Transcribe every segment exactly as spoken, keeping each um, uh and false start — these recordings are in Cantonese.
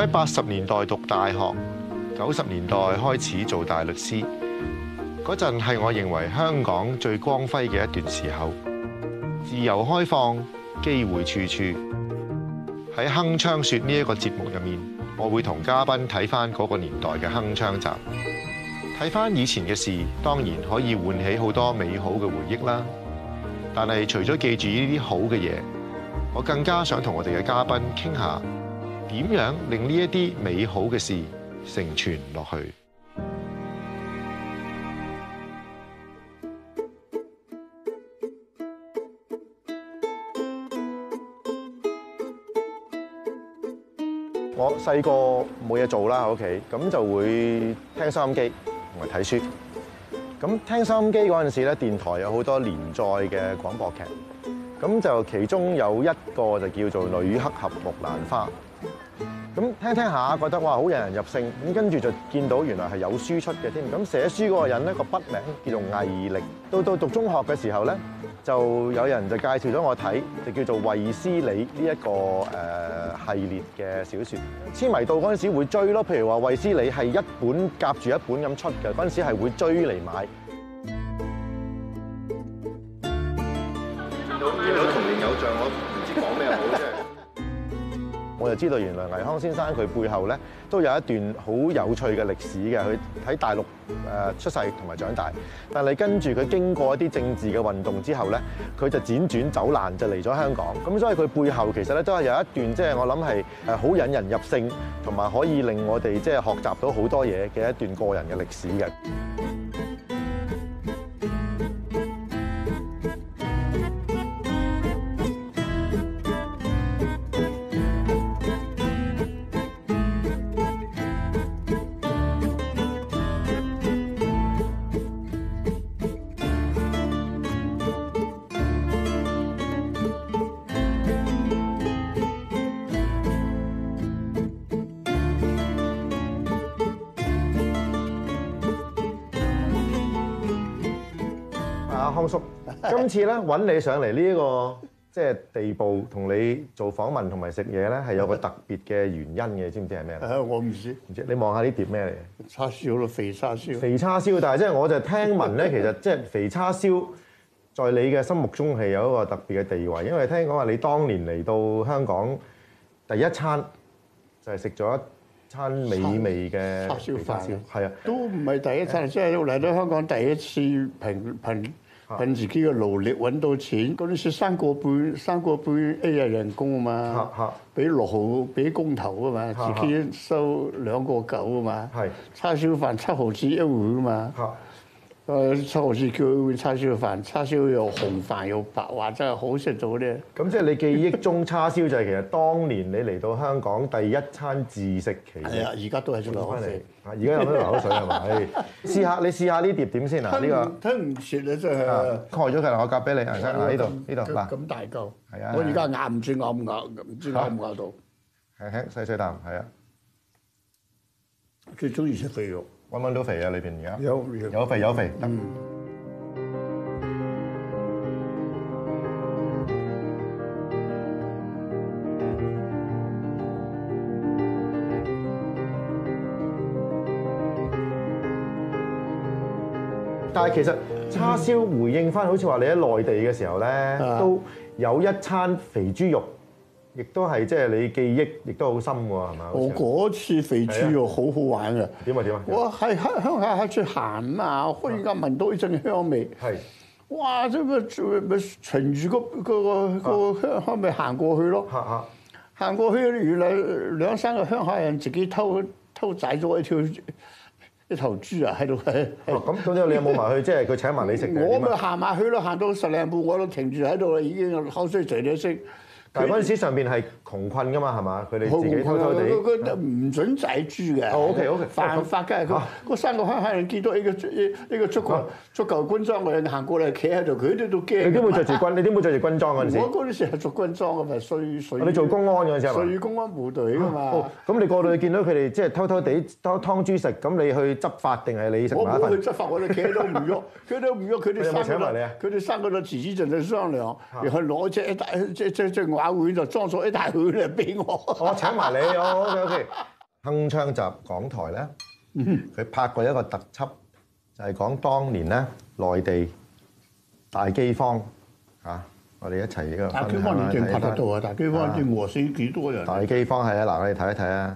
我喺八十年代讀大學，九十年代開始做大律師。嗰陣係我認為香港最光輝嘅一段時候，自由開放，機會處處。喺鏗鏘說呢一個節目入面，我會同嘉賓睇翻嗰個年代嘅鏗鏘集，睇翻以前嘅事，當然可以喚起好多美好嘅回憶啦。但係除咗記住呢啲好嘅嘢，我更加想同我哋嘅嘉賓傾下點樣令呢一啲美好嘅事承傳落去。我細個冇嘢做啦喺屋企，咁就會聽收音機同埋睇書。咁聽收音機嗰陣時咧，電台有好多連載嘅廣播劇，咁就其中有一個就叫做《女黑俠木蘭花》。咁聽聽下覺得哇好引人入勝，咁跟住就見到原來係有書出嘅添。咁寫書嗰個人咧個筆名叫做魏力。到到讀中學嘅時候咧，就有人就介紹咗我睇，就叫做衛斯理呢一個誒系列嘅小説。痴迷到嗰陣時會追咯，譬如話衛斯理係一本夾住一本咁出嘅，嗰陣時係會追嚟買。見到見到童年偶像，我唔知講咩好啫。我就知道原來倪匡先生佢背後咧都有一段好有趣嘅歷史嘅。佢喺大陸誒出世同埋長大，但係跟住佢經過一啲政治嘅運動之後咧，佢就輾轉走難就嚟咗香港。咁所以佢背後其實咧都係有一段即係我諗係誒好引人入勝，同埋可以令我哋即係學習到好多嘢嘅一段個人嘅歷史嘅。康叔，今次咧揾你上嚟呢一個即係地步，同你做訪問同埋食嘢咧，係有個特別嘅原因嘅，知唔知係咩？ 誒，我唔知， 唔知。你望下呢碟咩嚟嘅？ 叉燒咯，肥叉燒。 肥叉燒，但係即係我就聽聞咧，其實即係肥叉燒，在你嘅心目中係有一個特別嘅地位，因為聽講話你當年嚟到香港第一餐就係食咗一餐美味嘅叉燒飯， 係啊， 都唔係第一餐，即係嚟到香港第一次憑憑憑自己嘅勞力揾到錢。嗰陣時三個半三個半一日人工啊嘛，俾六毫俾工頭啊嘛，自己收兩個九啊嘛，叉燒飯七毫子一碗啊嘛。誒七毫子叫一碗叉燒飯，叉燒又紅飯又白，話真係好食到咧。咁即係你記憶中叉燒就係其實當年你嚟到香港第一餐自食其力。係啊，而家都係仲流口水。 而家有咩流口水係咪？試下你試下呢碟點先啊？呢個吞唔切啊！真係蓋咗佢啦，我夾俾你啊！嗱呢度呢度嗱， 咁大嚿。 係啊！ 我而家咬唔知咬唔咬，唔知咬唔咬到。 輕輕細細啖，係啊！ 最中意食肥肉。 揾揾到肥啊！裏邊而家有有肥有肥。嗯。但係其實叉燒回應翻，好似話你喺內地嘅時候咧，都有一餐肥豬肉。亦都係即係你記憶，亦都好深喎，係咪？ 我嗰次肥豬肉好好玩嘅。 點啊點啊！ 我係喺鄉下喺出行啊，忽然間聞到一陣香味。係。哇！即係咪循住個個個香香味行過去咯。嚇嚇。行過去，原來兩三個鄉下人自己偷偷宰咗一條一頭豬啊喺度。 咁咁你有冇埋去？即係佢請埋你食嘅？ 我咪行埋去咯，行到十零步我都停住喺度啦，已經口水隨你食。 但係嗰陣時上邊係窮困㗎嘛，係嘛？佢哋自己偷偷地， 佢唔準宰豬嘅。 哦 ，OK OK， 犯法嘅。佢嗰三個鄉下人見到呢個呢個足球足球軍裝嘅人行過嚟，企喺度，佢哋都驚。你點會着住軍？你點會着住軍裝嗰陣時？ 我嗰陣時係着軍裝嘅，咪水水。 你做公安嗰陣時係嘛？ 水公安部隊㗎嘛。 哦，咁你過到去見到佢哋即係偷偷地偷劏豬食，咁你去執法定係你食埋一份？ 我冇去執法，我哋企喺度唔喐，佢都唔喐，佢哋三個。 請埋你啊？ 佢哋三個就自己就喺度商量，然後攞隻一大隻隻隻瓦碗就裝咗一大碗佢嚟俾我。 我請埋你，我 OK OK。鏗鏘集港台咧，佢拍過一個特輯，就係講當年咧內地大饑荒嚇，我哋一齊呢個大饑荒你淨拍得到啊！大饑荒啲餓死幾多人？ 大饑荒係啊，嗱我哋睇一睇啊。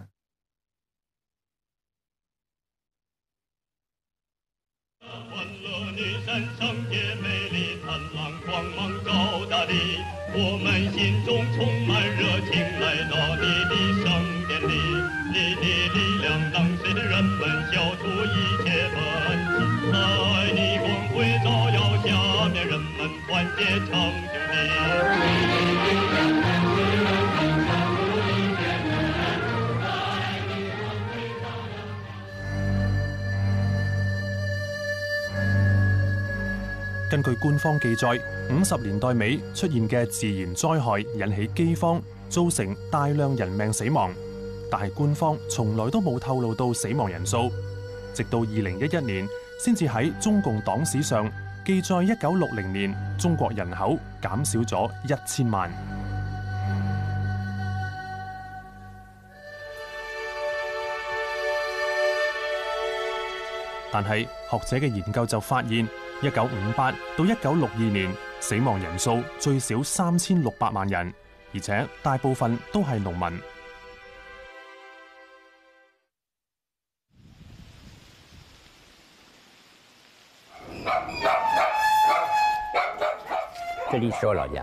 我們心中充滿熱情，來到你的聖殿裡，你的力量能使人們消除一切紛爭，在你光輝照耀下面，人們團結成兄弟。 根據官方記載，五十年代尾出現嘅自然災害引起饑荒，造成大量人命死亡，但係官方從來都冇透露到死亡人數，直到二零一一年先至喺中共黨史上記載一九六零年中國人口減少咗一千萬。但係學者嘅研究就發現，一九五八到一九六二年死亡人數最少三千六百萬人，而且大部分都係農民。 這裡是我老家。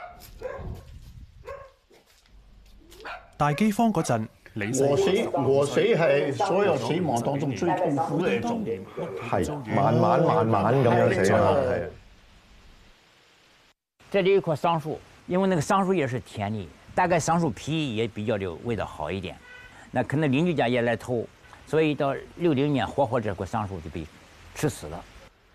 大饑荒嗰陣，李餓死餓死係所有死亡當中最痛苦嘅一種， 係慢慢慢慢咁樣死啊，係啊。 這裡有一棵桑樹，因為那個桑樹葉是甜的，大概桑樹皮也比較的味道好一點。那可能鄰居家也來偷，所以到六零年活活這棵桑樹就被吃死了。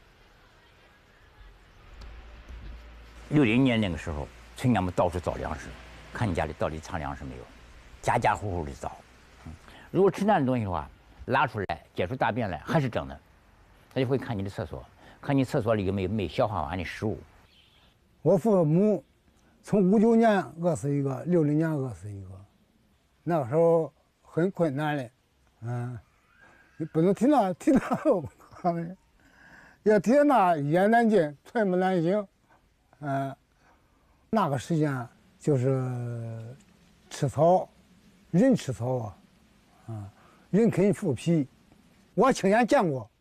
六零年那個時候，村家們到處找糧食，看你家裡到底藏糧食沒有，家家戶戶的找。如果吃那東西的話，拉出來解出大便來還是整的，他就會看你的廁所，看你廁所裡有沒有沒消化完的食物。 我父母從五九年餓死一個，六零年餓死一個，那個時候很困難的，嗯，你不能提那提那，要提那一言難盡，寸步難行，嗯，那個時間就是吃草，人吃草啊，啊，人啃腐皮，我親眼見過，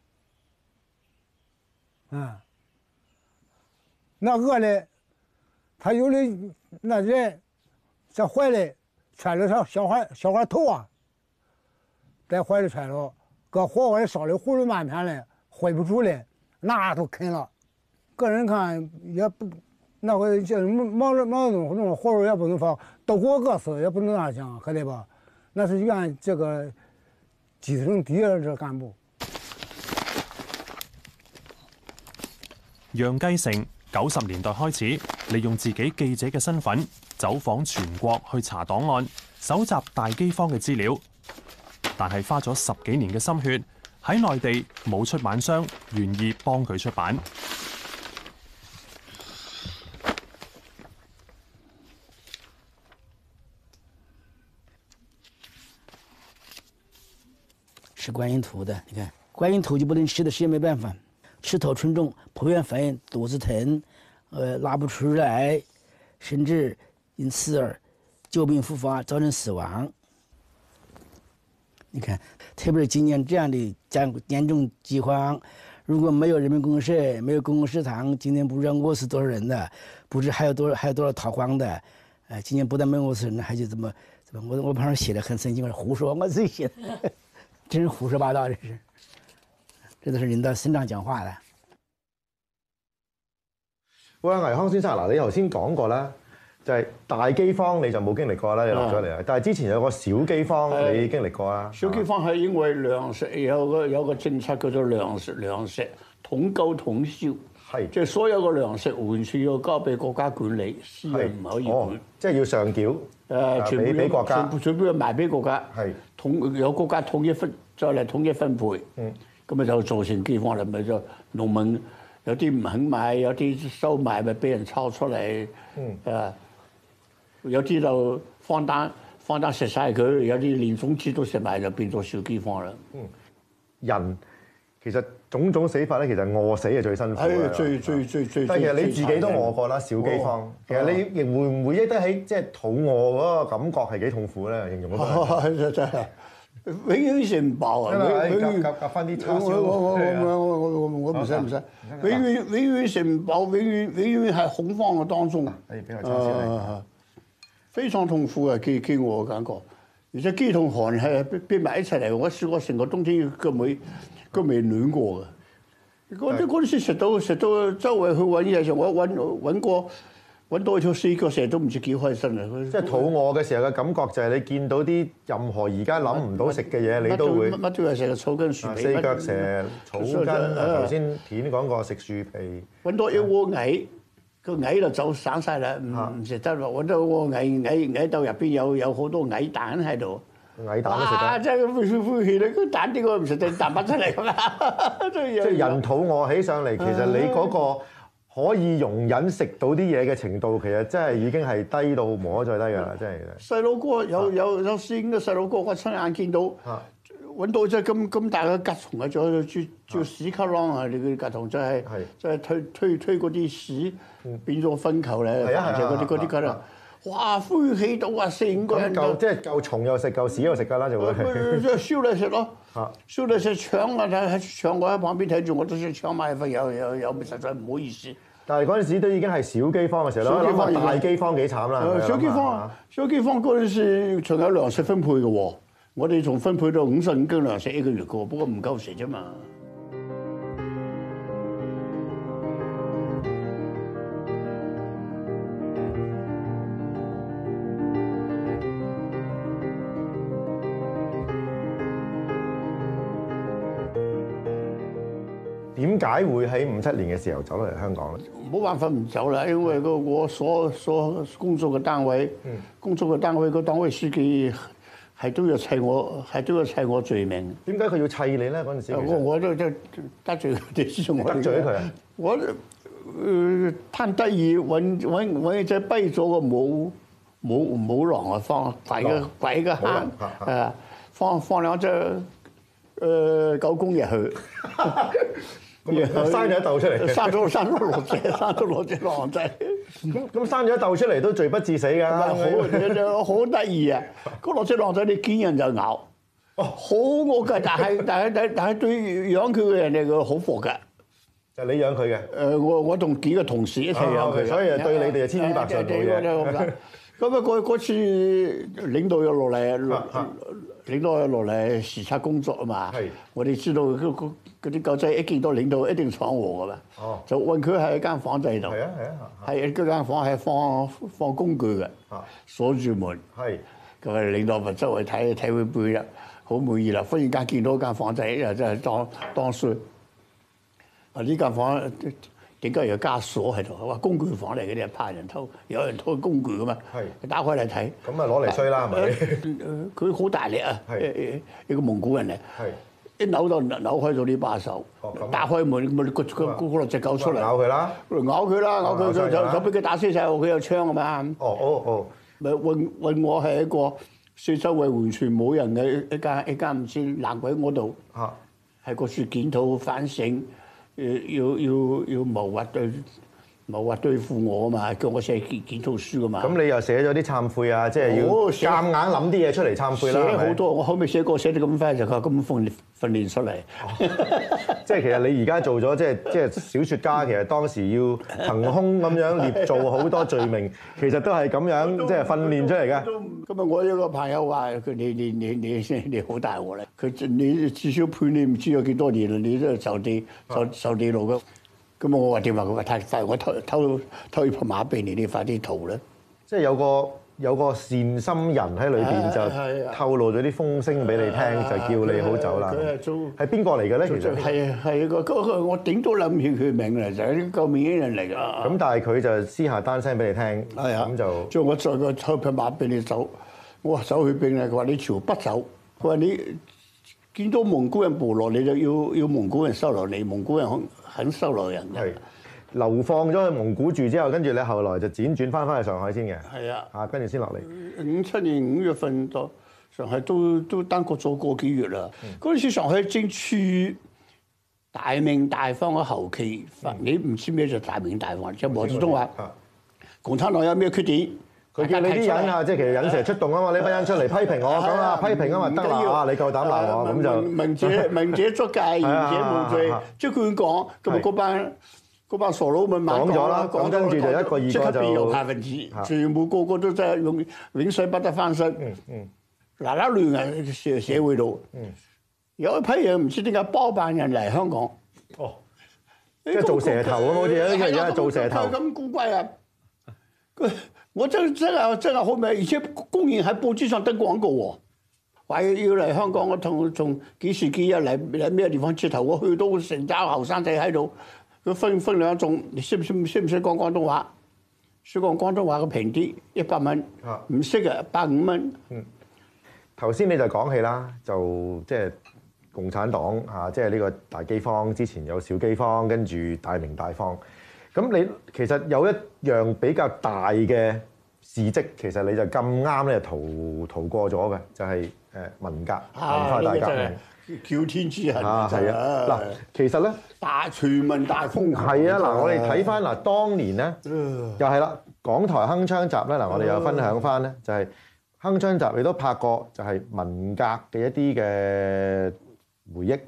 啊。那餓的，他有的那人，在懷裡揣着小小孩小孩頭啊，在懷裡揣着，搁火鍋裡燒的葫蘆麥片嘞，揮不住嘞，那都啃了。個人看也不，那回就毛毛毛那種火肉也不能放，都給我餓死也不能那樣，可對吧？那是原這個基層第二這幹部。 楊繼成九十年代開始，利用自己記者嘅身份走訪全國去查檔案，搜集大饑荒嘅資料。但係花咗十幾年嘅心血，喺內地冇出版商願意幫佢出版。 吃觀音土的，你看觀音土就不能吃的，實在沒辦法。吃透唇重，撲面粉，肚子疼，呃，拉不出來，甚至因此而久病復發，造成死亡。你看，特別是今年這樣的嚴嚴重饑荒，如果沒有人民公社，沒有公共食堂，今年不知道餓死多少人的，不知還有多少還有多少逃荒的，呃，今年不但沒餓死人，還就這麼怎麼我我旁邊寫的很神經，我胡說，我自己寫的，真是胡說八道，這是。這都是領導省長講話的。 喂，倪匡先生，嗱，你頭先講過啦，就係大饑荒你就冇經歷過啦，你落咗嚟啊。但係之前有個小饑荒，你經歷過啦。 小饑荒係因為糧食有個有個政策叫做糧食糧食統購統銷，係即係所有嘅糧食完全要交俾國家管理，私人唔可以管。 哦，即係要上繳。誒，全部俾國家， 全部全部要賣俾國家。 係統有國家統一分，再嚟統一分配。嗯。咁咪就造成饑荒啦，咪就農民有啲唔肯買，有啲收買咪俾人抄出嚟，嗯，誒， 有啲就放單放單食晒佢，有啲連種子都食埋就變咗小饑荒啦。 嗯，人其實種種死法咧，其實餓死係最辛苦嘅。 係最最最最。 但係其實你自己都餓過啦，小饑荒。其實你亦會唔會憶得起即係肚餓嗰個感覺係幾痛苦咧？形容嗰個真係永遠食唔飽啊！ 永遠夾夾翻啲叉燒。 我我我我我我唔使唔使，永遠永遠食唔飽，永遠永遠係恐慌嘅當中。 誒，俾個叉燒你。 非常痛苦啊！給給我感覺，而且饑同寒係逼埋一齊嚟。我試過成個冬天佢未佢未暖過嘅。嗰啲嗰陣時食到食到周圍去揾嘢時，我揾揾過揾到一條四腳蛇都唔知幾開心啊！ 即係肚餓嘅時候嘅感覺就係你見到啲任何而家諗唔到食嘅嘢，你都會乜都係食草根樹皮。 四腳蛇、草根，頭先片講過食樹皮。 揾到一窩蟻。個蟻就走散晒啦，唔唔食得咯。我都個蟻蟻蟻竇入邊有有好多蟻蛋喺度， 蟻蛋都食得。 啊！真係灰灰氣咧，個蛋點解唔食定蛋白出嚟㗎嘛？ 即係人肚餓起上嚟，其實你嗰個可以容忍食到啲嘢嘅程度，其實真係已經係低到無可再低㗎啦，真係。 細佬哥有有有師兄嘅細佬哥，我親眼見到。揾到隻咁咁大嘅甲蟲啊！仲有叫叫屎殼郎啊！你嗰啲甲蟲真係真係推推推嗰啲屎變咗分球咧，就嗰啲嗰啲嗰度，哇！灰起到啊，四五個人夠即係夠蟲又食，夠屎又食㗎啦，就會。 即係燒嚟食咯，燒嚟食搶啊！喺搶我喺旁邊睇住，我都想搶埋一份，有有有實在唔好意思。 但係嗰陣時都已經係小饑荒嘅時候啦，諗下大饑荒幾慘啦。 小饑荒，小饑荒嗰陣時仲有糧食分配嘅喎。我哋仲分配到五十五斤糧食一個月個，不過唔夠食啫嘛。 點解會喺五七年嘅時候走嚟香港咧？ 冇辦法唔走啦，因為個我所所工作嘅單位，嗯、工作嘅單位個單位書記。係都要砌我，係都要砌我罪名。 點解佢要砌你咧？嗰陣時我我都都得罪佢哋，知道我得罪佢啊！ 我誒貪得意揾揾揾隻跛咗個母母母狼啊，放擺個擺個坑誒，放放兩隻誒狗公入去。 生咗一竇出嚟， 生咗生咗六隻，生咗六隻狼仔。 咁咁生咗一竇出嚟都罪不至死㗎， 好好得意啊！嗰六隻狼仔你見人就咬，哦，好惡㗎，但係但係但但係對養佢嘅人哋佢好服㗎。 就你養佢嘅？誒， 我我同幾個同事一齊養佢， 所以對你哋係千依百順嘅。 咁啊，嗰嗰次領導又落嚟，領導又落嚟視察工作啊嘛。係。我哋知道嗰啲狗仔一見到領導一定闖禍㗎嘛。哦。就揾佢喺一間房仔度。係啊係啊。係嗰間房係放放工具嘅。啊。鎖住門。係。咁啊，領導咪周圍睇睇佢背啦，好滿意啦。忽然間見到間房仔又真係當當衰。啊！呢間房點解有加鎖喺度？話工具房嚟嘅，啲怕人偷，有人偷工具噶嘛？係，打開嚟睇。咁啊攞嚟衰啦，係咪？佢好大力啊！係一個蒙古人嚟。係。一扭就扭開咗啲把手。哦咁。打開門，咪個個嗰兩隻狗出嚟。咬佢啦！咬佢啦！咬佢就就就俾佢打死晒喎！佢有槍啊嘛。哦哦哦。咪運運我係一個四周圍完全冇人嘅一間一間唔知爛鬼嗰度。嚇。係個處檢討反省。要要要謀劃對謀劃對付我啊嘛，叫我寫檢檢討書噶嘛。咁你又寫咗啲懺悔啊，即係要夾硬諗啲嘢出嚟懺悔啦。寫好多，我後尾寫過寫得咁快就靠咁訓訓練出嚟。即係其實你而家做咗即係即係小説家，其實當時要憑空咁樣捏造好多罪名，其實都係咁樣即係訓練出嚟嘅。咁啊，我有個朋友話：佢你你你你你好大鑊咧！佢你至少判你唔知有幾多年啦，你都係受地受受地牢嘅。咁啊！我話點話？佢話太快，我偷偷偷一匹馬俾你，你快啲逃啦！即係有個有個善心人喺裏邊就透露咗啲風聲俾你聽，就叫你好走啦。佢係做係邊個嚟嘅咧？其實係係個嗰個我頂都諗唔起佢名嚟，就係啲救命恩人嚟㗎。咁但係佢就私下單聲俾你聽，係啊，咁就將我再個偷匹馬俾你走。我話走去邊咧？佢話你朝北走。佢話你見到蒙古人部落，你就要要蒙古人收留你，蒙古人肯收留人嘅。係， 流放咗去蒙古住之後，跟住你後來就輾轉翻返去上海先嘅。 係啊， 啊，跟住先落嚟。 五七年五月份到上海都都單國咗個幾月啦。嗰陣時上海正處大鳴大放嘅後期，你唔知咩叫大鳴大放？即係毛澤東話，共產黨有咩缺點？ 佢叫你啲人啊，即係其實引蛇出洞啊嘛！你班人出嚟批評我咁啊，批評啊嘛得啦，你夠膽鬧我咁就明者明者捉戒，言者無罪，即係佢講，咁啊嗰班嗰班傻佬咪講咗啦，講跟住就一個二個就即刻變右派分子，全部個個都真係永永世不得翻身。嗯嗯，嗱嗱亂啊社社會度。嗯，有一批人唔知點解包辦人嚟香港。哦， 即係做蛇頭咁好似啊！呢個而家係做蛇頭。 咁古怪啊！我真真係真係好味，而且公然喺報紙上登廣告喎，話要嚟香港，我同從幾時幾日嚟嚟咩地方接頭，我去到成紮後生仔喺度，佢分分兩種，你識唔識識唔識講廣東話？識講廣東話嘅平啲，一百蚊；唔識嘅百五蚊。 嗯，頭先你就講起啦，就即係共產黨嚇，即係呢個大饑荒之前有小饑荒，跟住大鳴大放。咁你其實有一樣比較大嘅事蹟，其實你就咁啱咧逃逃過咗嘅，就係誒文革文化大革命， 叫天之痕啊！係啊，嗱，其實咧大全民大風係啊，嗱，我哋睇翻嗱，當年咧又係啦，港台鏗鏘集咧嗱，我哋又分享翻咧，就係鏗鏘集，你都拍過就係文革嘅一啲嘅回憶。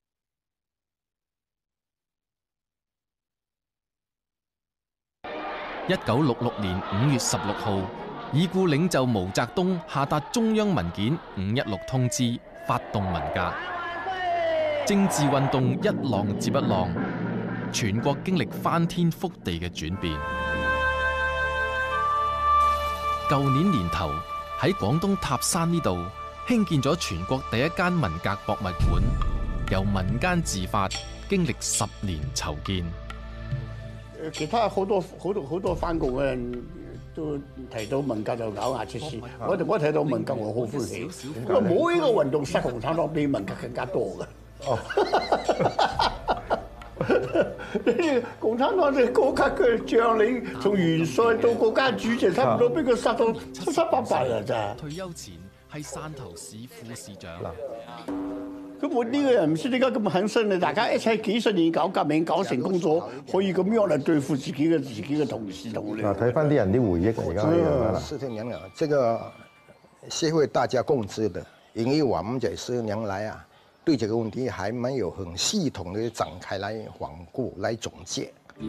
一九六六年五月十六號，已故領袖毛澤東下達中央文件五一六通知，發動文革。政治運動一浪接一浪，全國經歷翻天覆地嘅轉變。舊年年頭喺廣東塔山呢度興建咗全國第一間文革博物館，由民間自發，經歷十年籌建。 其他好多好多好多翻共嘅人都提到文革就咬牙切齒，我我睇到文革我好歡喜，因為冇一個運動失共產黨比文革更加多嘅。哦，共產黨嘅高級嘅將領，從元帥到國家主席，差唔多俾佢殺到七七八八啦，真係。 退休前係汕頭市副市長。 咁我呢個人唔知點解咁狠心，大家一齊幾十年搞革命搞成功咗，可以咁樣嚟對付自己嘅自己嘅同事同你。 嗱，睇翻啲人啲回憶而家係啦。 四十年了，這個社會大家共知的，因為我們這十年來啊，對這個問題還沒有很系統的展開來環顧、來總結。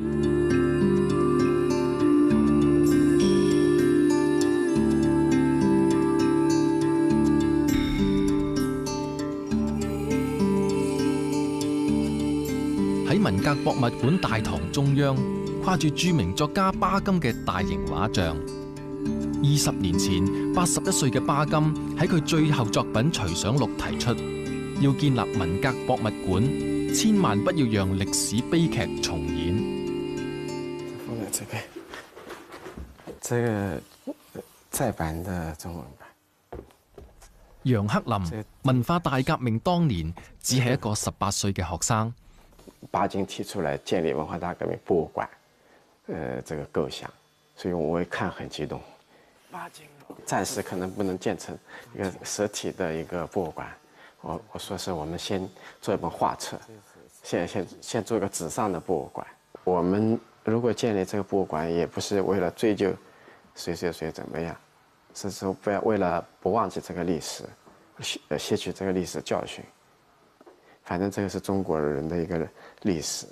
喺文革博物館大堂中央，跨住著名作家巴金嘅大型畫像。二十年前，八十一歲嘅巴金喺佢最後作品《隨想錄》提出，要建立文革博物館，千萬不要讓歷史悲劇重演。 放在這邊，這個再版的中文版。 楊克林，文化大革命當年只係一個十八歲嘅學生。 巴金提出來建立文化大革命博物館，呃，這個構想，所以我一看很激動。巴金暫時可能不能建成一個實體的一個博物館，我我說是我們先做一本畫冊，先先先做一個紙上的博物館。我們如果建立這個博物館，也不是為了追究誰誰誰怎麼樣，是說不要為了不忘記這個歷史，呃，吸取這個歷史教訓。反正這個是中國人的一個歷史，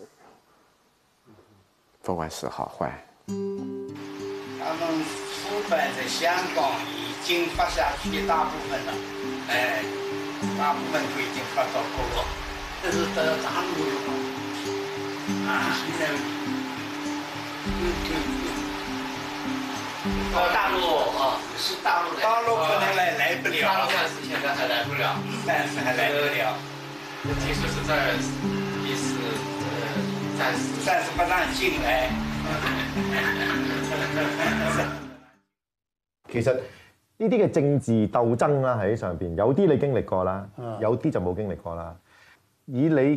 不管是好壞。 他們書本在香港已經發下去一大部分了，哎，大部分都已經發到國外，這是到大陸的嘛，啊，現在，嗯嗯嗯，到大陸啊，是大陸的，大陸可能來來不了，大陸暫時現在還來不了，暫時還來不了。聽說是在意思，呃，暫時暫時不讓進來。 其實呢啲嘅政治鬥爭啦喺上邊，有啲你經歷過啦，有啲就冇經歷過啦。以你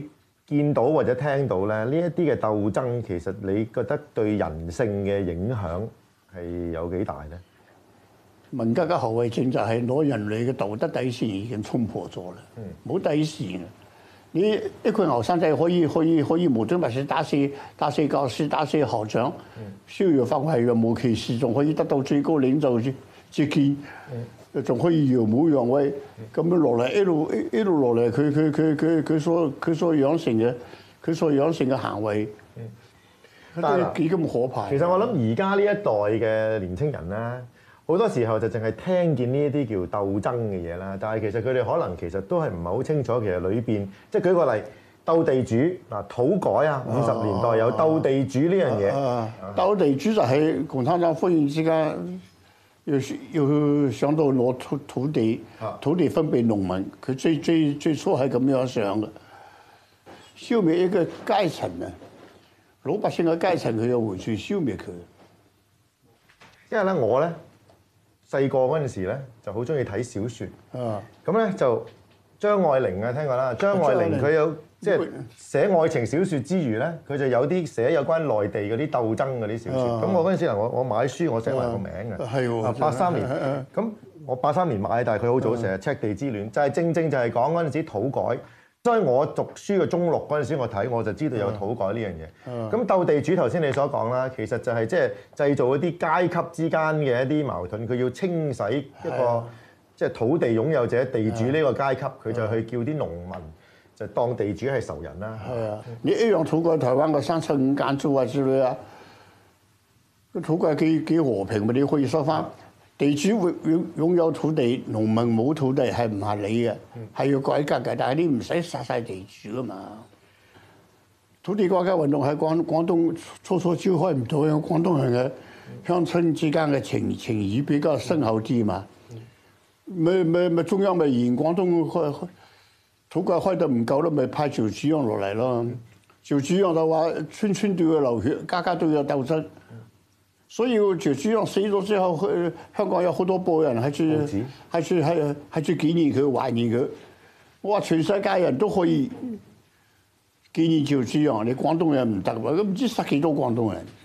見到或者聽到咧，呢一啲嘅鬥爭，其實你覺得對人性嘅影響係有幾大咧？ 文革嘅後遺症就係攞人類嘅道德底線已經衝破咗啦，冇底線啊！你一群後生仔可以可以可以無端白事打死打死教師、打死校長，逍遙法外若無其事，仲可以得到最高領袖之之見，仲可以耀武揚威，咁樣落嚟一路一路落嚟，佢佢佢佢佢所佢所養成嘅佢所養成嘅行為，但係幾咁可怕。 其實我諗而家呢一代嘅年青人咧，好多時候就淨係聽見呢一啲叫鬥爭嘅嘢啦，但係其實佢哋可能其實都係唔係好清楚，其實裏邊即係舉個例，鬥地主嗱土改啊，五十年代有鬥地主呢樣嘢。 鬥地主就係共產黨忽然之間要要想到攞土土地，土地分俾農民，佢最最最初係咁樣想嘅，消滅一個階層啊，老百姓嘅階層佢要回去消滅佢。 因為咧我咧。細個嗰陣時咧，就好中意睇小説。咁咧就張愛玲啊，聽過啦。張愛玲佢有即係寫愛情小説之餘咧，佢就有啲寫有關內地嗰啲鬥爭嗰啲小説。咁我嗰陣時嗱，我我買書我寫埋個名嘅。係喎。八三年。咁我八三年買，但係佢好早寫《赤地之戀》，就係正正就係講嗰陣時土改。所以我讀書嘅中六嗰陣時，我睇我就知道有土改呢樣嘢。咁鬥地主頭先你所講啦，其實就係即係製造一啲階級之間嘅一啲矛盾，佢要清洗一個即係土地擁有者地主呢個階級，佢就去叫啲農民就當地主係仇人啦。 係啊，你一樣土改台灣個三七五間租啊之類啊，個土改幾幾和平咪？你可以收翻。地主擁擁擁有土地，農民冇土地係唔合理嘅，係要改革嘅。但係你唔使殺晒地主啊嘛。土地改革運動喺廣廣東初初召開唔到，因為廣東人嘅鄉村之間嘅情情誼比較深厚啲嘛。咪咪咪中央咪嫌廣東開土改開得唔夠咯，咪派趙紫陽落嚟咯。趙紫陽就話村村都要流血，家家都要鬥爭。所以趙紫陽死咗之後，香港有好多報人係去係去係係去紀念佢、懷念佢。我話全世界人都可以紀念趙紫陽，你廣東人唔得喎，咁唔知殺幾多廣東人。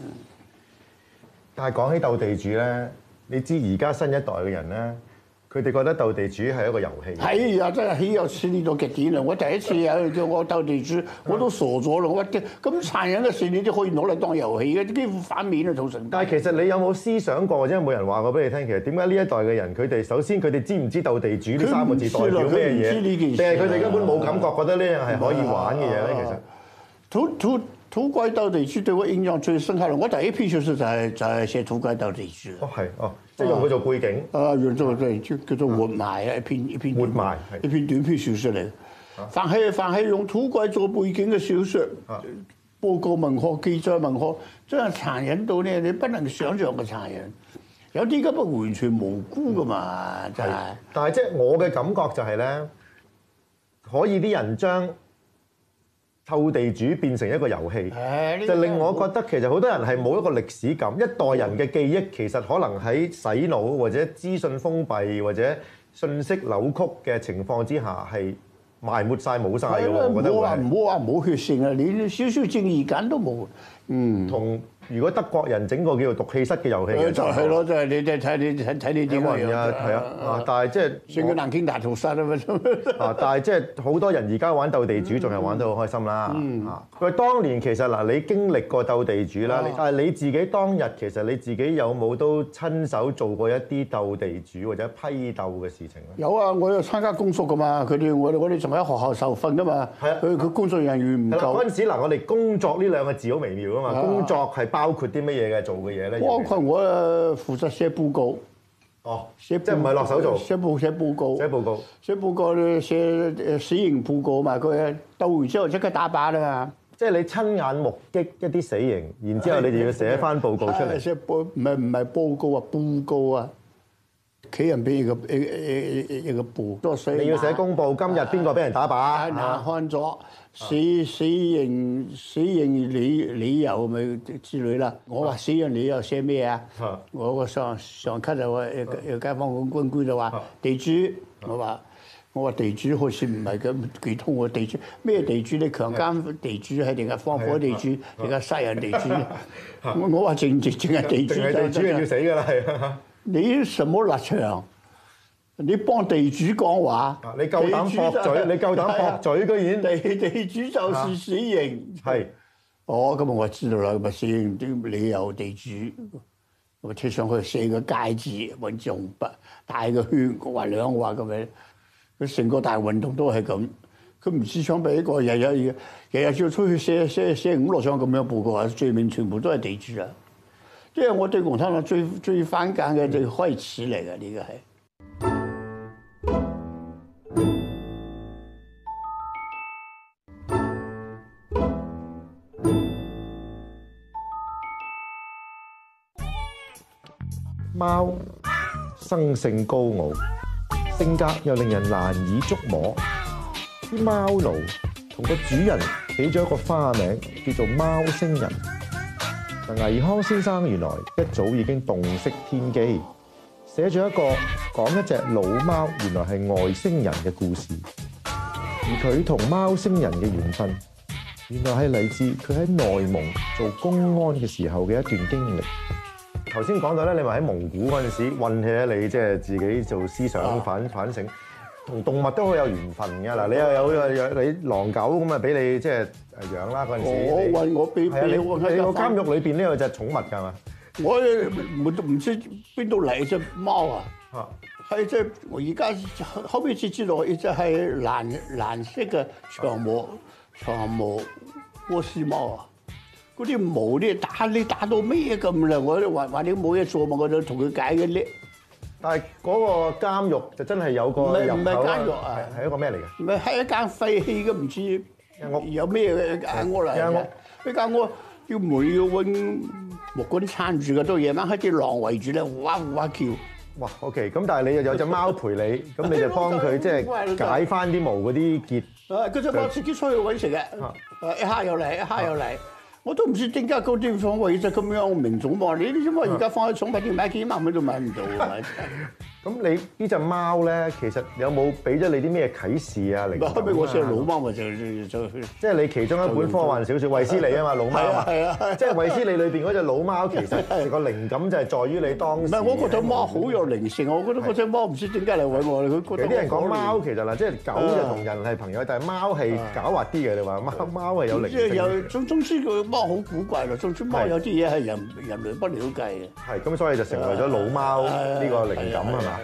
但係講起鬥地主咧，你知而家新一代嘅人咧，佢哋覺得鬥地主係一個遊戲。 係啊，真係豈有此理到極點啦！我第一次有人叫我鬥地主，我都傻咗啦！我話咁殘忍嘅事，你都可以攞嚟當遊戲嘅，幾乎反面啊！造成。但係其實你有冇思想過，或者有冇人話過俾你聽？其實點解呢一代嘅人，佢哋首先佢哋知唔知鬥地主呢三個字代表咩嘢？定係佢哋根本冇感覺，覺得呢樣係可以玩嘅嘢咧？其實土土土改鬥地主對我印象最深刻啦！我第一篇小説就係就係寫土改鬥地主。 哦，係哦。即係用佢做背景， 啊，用做對叫叫做活埋啊，一篇一篇活埋， 一篇短篇小説嚟。凡係凡係用土改做背景嘅小説，報告文學、記載文學，真係殘忍到咧，你不能想像嘅殘忍。有啲根本完全無辜噶嘛，真係。 但係即係我嘅感覺就係咧，可以啲人將鬥地主變成一個遊戲，就令我覺得其實好多人係冇一個歷史感，一代人嘅記憶其實可能喺洗腦或者資訊封閉或者信息扭曲嘅情況之下係埋沒晒冇晒嘅喎。我覺得唔好話唔好話冇血性啊，你少少正義感都冇。嗯， 同如果德國人整個叫做毒氣室嘅遊戲， 就係咯，就係你睇睇你睇睇你點樣啊，係啊，啊，但係即係算個南京大屠殺啊嘛。 啊，但係即係好多人而家玩鬥地主，仲係玩得好開心啦。啊，佢當年其實嗱，你經歷過鬥地主啦，但係你自己當日其實你自己有冇都親手做過一啲鬥地主或者批鬥嘅事情咧？ 有啊，我有參加工作噶嘛，佢哋我哋我哋仲喺學校受訓噶嘛。係啊，佢佢工作人員唔夠。 嗰陣時嗱，我哋工作呢兩個字好微妙啊嘛，工作係包括啲乜嘢嘅做嘅嘢咧？ 包括我負責寫報告。 哦，即係唔係落手做？ 寫報寫報告。 寫報告。寫報告咧，寫誒死刑報告嘛，佢鬥完之後即刻打靶啦嘛。 即係你親眼目擊一啲死刑，然之後你就要寫翻報告出嚟。 寫報唔係唔係報告啊，報告啊。企人俾一個一一一一個報， 你要寫公報，今日邊個俾人打靶？ 難看咗死死刑死刑理理由咪之類啦。我話死刑理由寫咩啊？我個上上級就話，有街坊官官就話地主，我話我話地主好似唔係咁幾通喎，地主咩地主咧？強姦地主係定係放火地主定係殺人地主？我我話淨淨淨係地主， 淨係地主係要死㗎啦，係。 你什麼立場？你幫地主講話， 你夠膽駁嘴，你夠膽駁嘴，居然地地主就是死刑。 係， 哦，咁我知道啦，咁啊死刑啲理由地主，我貼上去寫個戒字，揾支紅筆，大個圈，我話兩話咁樣，佢成個大運動都係咁。佢唔知想俾一個日日日日日要出去寫寫寫五六張咁樣報告啊，罪名全部都係地主啊！即係我對共產黨最最反感嘅最開始嚟嘅呢個係。 貓生性高傲，性格又令人難以捉摸。啲貓奴同個主人起咗一個花名，叫做貓星人。嗱，倪匡先生原來一早已經洞悉天機，寫咗一個講一隻老貓原來係外星人嘅故事。而佢同貓星人嘅緣分，原來係嚟自佢喺內蒙做公安嘅時候嘅一段經歷。頭先講到咧，你話喺蒙古嗰陣時運氣咧，你即係自己做思想反反省，同動物都好有緣分㗎嗱。你又有有你狼狗咁啊，俾你即係養啦嗰陣時。 我運我俾俾你我喺個監獄裏邊呢有隻寵物㗎嘛？ 我唔唔知邊度嚟隻貓啊！係隻我而家後尾先知道，一隻係藍藍色嘅長毛長毛波斯貓啊！嗰啲毛咧打你打到咩咁啦！我都話話你冇嘢做嘛，我就同佢解嘅叻。 但係嗰個監獄就真係有個入口， 唔係監獄啊， 係一個咩嚟嘅？ 唔係係一間廢棄嘅，唔知有咩嘅間屋嚟嘅。呢間屋要門要揾木棍撐住嘅，到夜晚黑啲狼圍住咧，哇哇叫。 哇 ，OK， 咁但係你又有隻貓陪你，咁你就幫佢即係解翻啲毛嗰啲結。 啊，嗰隻貓自己出去揾食嘅，一下又嚟，一下又嚟。我都唔知點解嗰地方為咗咁樣名種嘛？你啲因為而家放喺寵物店買幾萬蚊都買唔到啊！ 咁你呢隻貓咧，其實有冇俾咗你啲咩啟示啊？嚟後尾我寫老貓咪就就即係你其中一本科幻小説《衛斯理》啊嘛，老貓啊， 係啊， 即係衛斯理裏邊嗰隻老貓，其實個靈感就係在於你當時。 唔係，我覺得貓好有靈性，我覺得嗰隻貓唔知點解嚟揾我，佢覺得。 有啲人講貓其實嗱，即係狗就同人係朋友，但係貓係狡猾啲嘅。你話貓貓係有靈性。即係有總總之個貓好古怪咯，總之貓有啲嘢係人人類不了解嘅。 係咁，所以就成為咗老貓呢個靈感係嘛？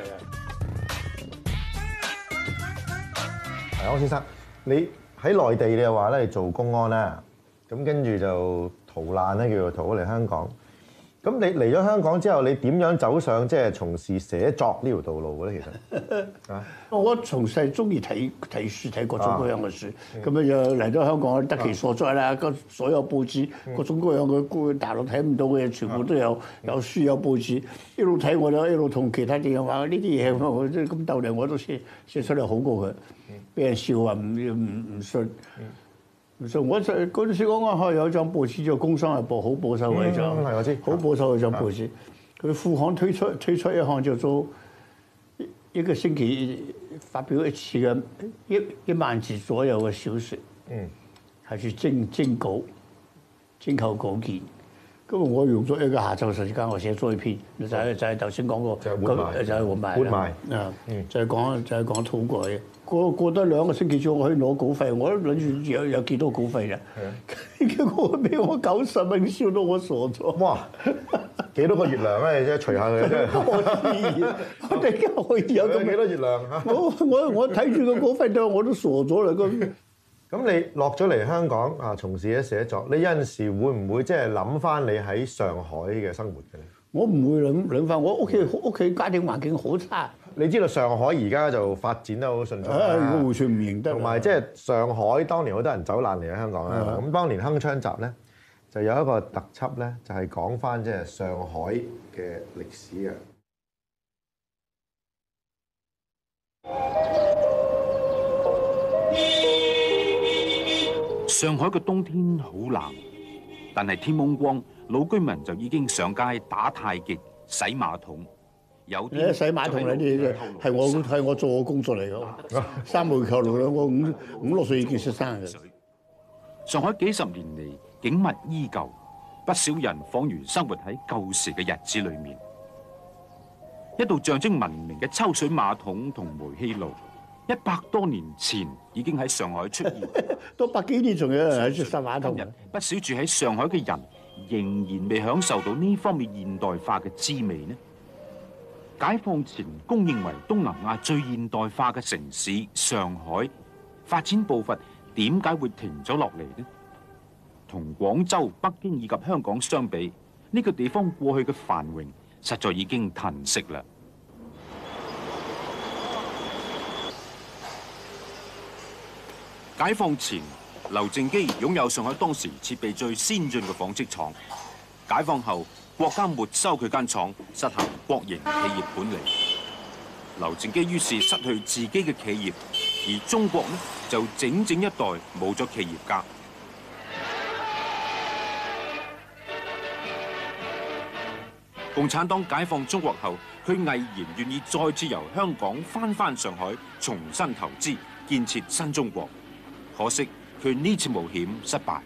倪匡先生，你喺內地你又話咧做公安啦，咁跟住就逃難咧，叫做逃咗嚟香港。咁你嚟咗香港之後，你點樣走上即係從事寫作呢條道路嘅咧？其實啊， 我從細中意睇睇書，睇各種各樣嘅書，咁樣又嚟到香港得其所在啦。個所有報紙，各種各樣嘅大陸睇唔到嘅嘢，全部都有有書有報紙，一路睇我就一路同其他啲人話呢啲嘢，我即係咁鬥嚟，我都寫寫出嚟好過佢，俾人笑話唔唔唔信。唔信我就嗰陣時啱啱開有一張報紙叫《工商日報》，好保守嘅一張， 係我知， 好保守嘅一張報紙。佢副刊推出推出一項叫做一個星期發表一次嘅一一萬字左右嘅小説，嗯，係去徵徵稿、徵求稿件。咁我用咗一個下晝時間，我寫咗一篇，就係就係頭先講過，就係活埋， 活埋啊，就係講就係講土改。過過得兩個星期之後，我可以攞稿費，我都諗住有有幾多稿費嘅。結果俾我九十蚊，笑到我傻咗。 哇！幾多個月糧啊？你即係除下佢真係。 我點解可以有咁幾多月糧啊？ 我我我睇住個稿費都我都傻咗啦咁。 咁你落咗嚟香港啊，從事咗寫作，你有陣時會唔會即係諗翻你喺上海嘅生活嘅咧？ 我唔會諗諗翻，我屋企屋企家庭環境好差。 你知道上海而家就發展得好迅速啦， 我完全唔認得。 同埋即係上海當年好多人走難嚟喺香港啦。咁當年《鏗鏘集》咧就有一個特輯咧，就係講翻即係上海嘅歷史嘅。 上海嘅冬天好冷，但係天蒙光，老居民就已經上街打太極、洗馬桶。 有你洗馬桶嗰啲係我係我做嘅工作嚟嘅。三毛球路咧，我五五六歲已經識生嘅。 上海幾十年嚟景物依舊，不少人仿如生活喺舊時嘅日子裏面。一道象徵文明嘅抽水馬桶同煤氣爐，一百多年前已經喺上海出現。 都百幾年仲有人喺度洗馬桶。 今日不少住喺上海嘅人仍然未享受到呢方面現代化嘅滋味呢。解放前公認為東南亞最現代化嘅城市上海，發展步伐點解會停咗落嚟呢？同廣州、北京以及香港相比，呢個地方過去嘅繁榮實在已經褪色啦。解放前，劉正基擁有上海當時設備最先進嘅紡織廠。解放後，國家沒收佢間廠，實行國營企業管理。劉正基於是失去自己嘅企業，而中國呢就整整一代冇咗企業家。共產黨解放中國後，佢毅然願意再次由香港翻返上海，重新投資建設新中國。可惜佢呢次冒險失敗。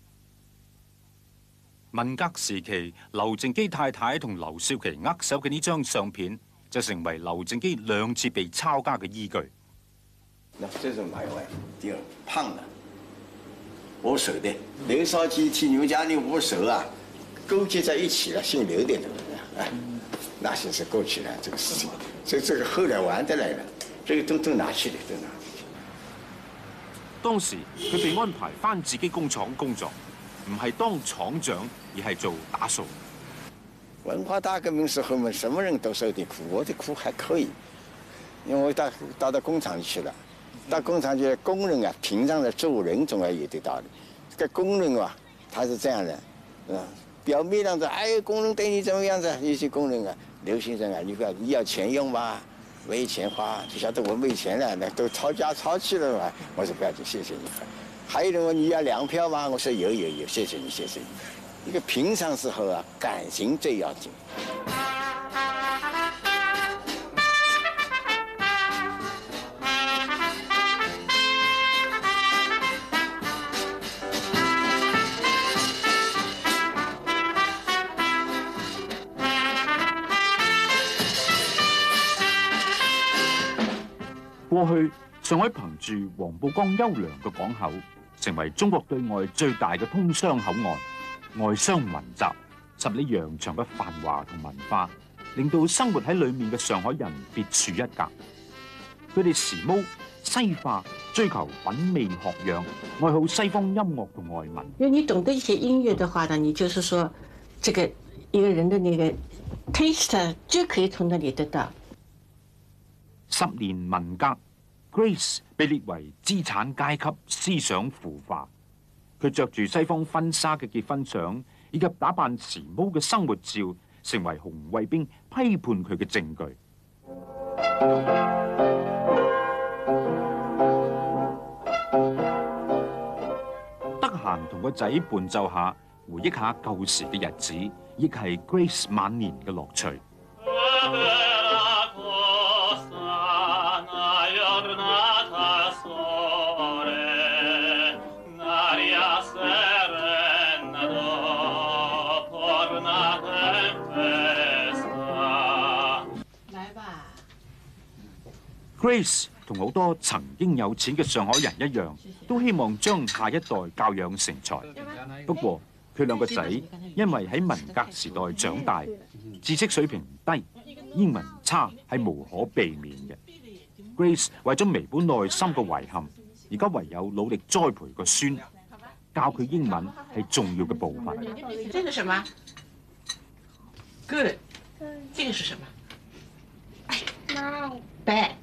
文革時期，劉正基太太同劉少奇握手嘅呢張相片，就成為劉正基兩次被抄家嘅依據。 嗱，這是買外，第二胖的，無手的，劉少奇替牛家令無手啊，勾結在一起了，姓劉的那個，哎，那些是過去了這個事情，所以這個後來玩得來了，這個都都拿去了，都拿去。 當時佢被安排返自己工廠工作，唔係當廠長，而係做打掃。 文化大革命時候嘛，什麼人都受點苦，我的苦還可以，因為我到到到工廠去了，到工廠去，工人啊，平常的做人總要有點道理。這個工人啊，他是這樣的，啊，表面上說，哎，工人對你怎麼樣子？有些工人啊，劉先生啊，你看你要錢用吧，沒錢花，就曉得我沒錢了，那都吵架吵起了嘛。我說不要緊，謝謝你。還有人問你要糧票嗎？我說有有有，謝謝你，謝謝你。一個平常時候啊，感情最要緊。 過去上海憑住黃浦江優良嘅港口，成為中國對外最大嘅通商口岸，外商雲集，十里洋場嘅繁華同文化，令到生活喺裏面嘅上海人別樹一格。佢哋時髦西化，追求品味學養，愛好西方音樂同外文。 因為你懂得一些音樂的話呢，你就是說，這個一個人的那個 taste 就可以從那裡得到。 十年文革 ，Grace 被列為資產階級思想腐化。佢着住西方婚紗嘅結婚相，以及打扮時髦嘅生活照，成為紅衛兵批判佢嘅證據。得閒同個仔伴奏下，回憶下舊時嘅日子，亦係 Grace 晚年嘅樂趣。Grace 同好多曾經有錢嘅上海人一樣，都希望將下一代教養成才。不過佢兩個仔因為喺文革時代長大，知識水平低，英文差係無可避免嘅。Grace 為咗彌補內心嘅遺憾，而家唯有努力栽培個孫，教佢英文係重要嘅部分。 這個什麼 ？Good。這個是什麼？白。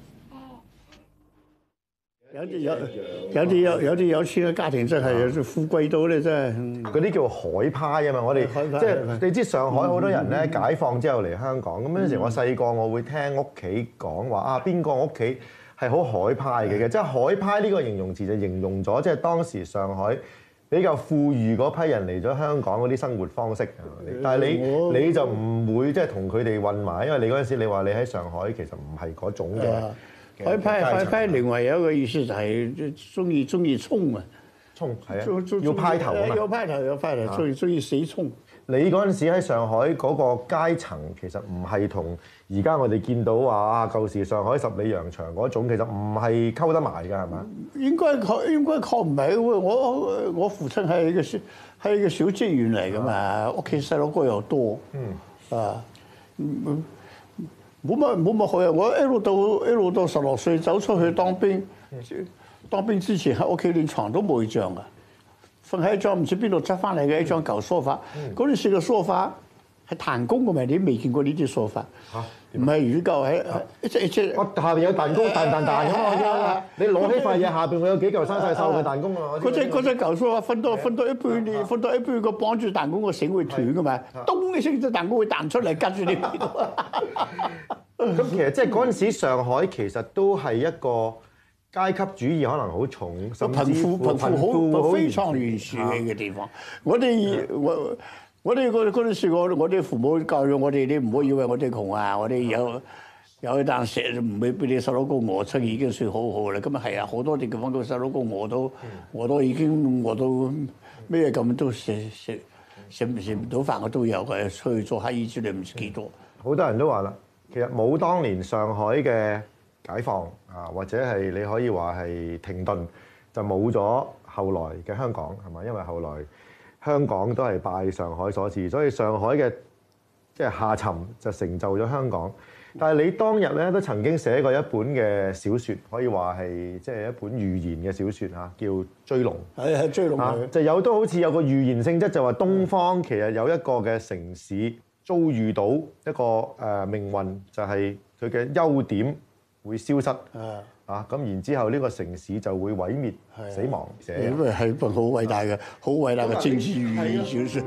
有啲有有啲有有啲有錢嘅家庭真係有富貴到咧，真係嗰啲叫海派啊嘛！我哋即係你知上海好多人咧解放之後嚟香港，咁有陣時我細個我會聽屋企講話啊，邊個屋企係好海派嘅嘅，即係海派呢個形容詞就形容咗即係當時上海比較富裕嗰批人嚟咗香港嗰啲生活方式，但係你你就唔會即係同佢哋混埋，因為你嗰陣時你話你喺上海其實唔係嗰種嘅。 海派海派另外有一個意思就係中意中意衝啊， 衝係啊，要派頭啊嘛， 要派頭要派頭，中意中意死衝。 你嗰陣時喺上海嗰個階層其實唔係同而家我哋見到話啊舊時上海十里洋場嗰種，其實唔係溝得埋㗎，係嘛？ 應該靠應該靠唔係喎，我我父親係一個小係一個小職員嚟㗎嘛，屋企細佬哥又多，嗯啊，冇乜冇乜好啊！我一路到一路到十六歲走出去當兵，當兵之前喺屋企連床都冇一張㗎。瞓喺一張唔知邊度執翻嚟嘅一張舊梳化，嗰陣時嘅梳化係彈弓嘅嘛，你未見過呢啲梳化？嚇，唔係乳膠，係一隻一隻。我下邊有彈弓彈彈彈咁啊！你攞起塊嘢，下邊會有幾嚿生晒鏽嘅彈弓啊！嗰隻嗰隻舊梳化瞓到瞓到一半，你瞓到一半個綁住彈弓個繩會斷嘅嘛，咚一聲隻彈弓會彈出嚟夾住你邊度。 咁其實即係嗰陣時上海其實都係一個。階級主義可能好重，甚至貧富貧富好非常懸殊嘅一個地方。我哋我我哋嗰嗰陣時，我我哋父母教育我哋，你唔好以為我哋窮啊！我哋有有一啖食唔會俾你細佬哥餓出，已經算好好啦。咁啊係啊，好多地方個細佬哥餓到餓到已經餓到咩咁都食食食唔食唔到飯，我都有嘅。出去做乞兒之類唔知幾多。 好多人都話啦，其實冇當年上海嘅解放啊，或者係你可以話係停頓，就冇咗後來嘅香港係嘛？因為後來香港都係拜上海所賜，所以上海嘅即係下沉就成就咗香港。但係你當日咧都曾經寫過一本嘅小説，可以話係即係一本寓言嘅小説嚇，叫《追龍》。 係係追龍啊，就有都好似有個寓言性質，就話東方其實有一個嘅城市遭遇到一個誒命運，就係佢嘅優點會消失啊！咁然之後呢個城市就會毀滅、死亡。 因為係一本好偉大嘅、好偉大嘅政治寓言小説。